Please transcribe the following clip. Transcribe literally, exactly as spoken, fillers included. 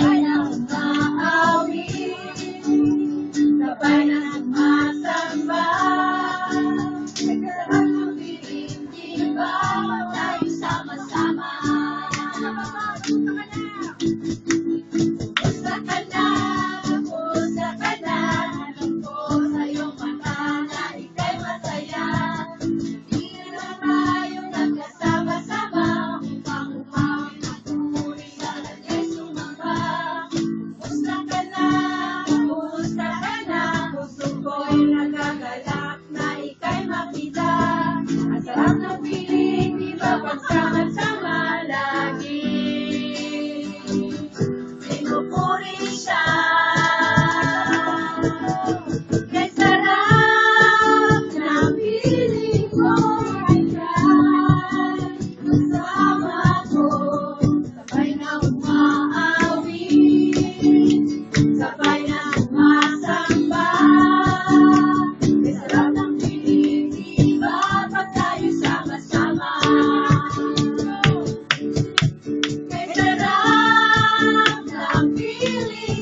sabay na umaawit, sabay na sumasamba. Nagsarap ng piling, di ba tayo sama-sama? Kumusta ka na? Kumusta ka na? Alam ko sa iyong mata na ika'y masaya. Hindi na tayo nagkasama-sama upang umawit at pumuli sa kanya'y sumamba. Kumusta ka na? Kumusta ka na? Puso ko'y nagagalak na ika'y makita. Ang sarap ng piling, di ba pagsama-sama lagi? Pinupuri siya. Kay sarap ng piling ko, ayan, kasama ko. Sabay na umaawit, sabay na sumasamba. Kay sarap ng piling, di ba pag tayo sama-sama? Kay sarap ng piling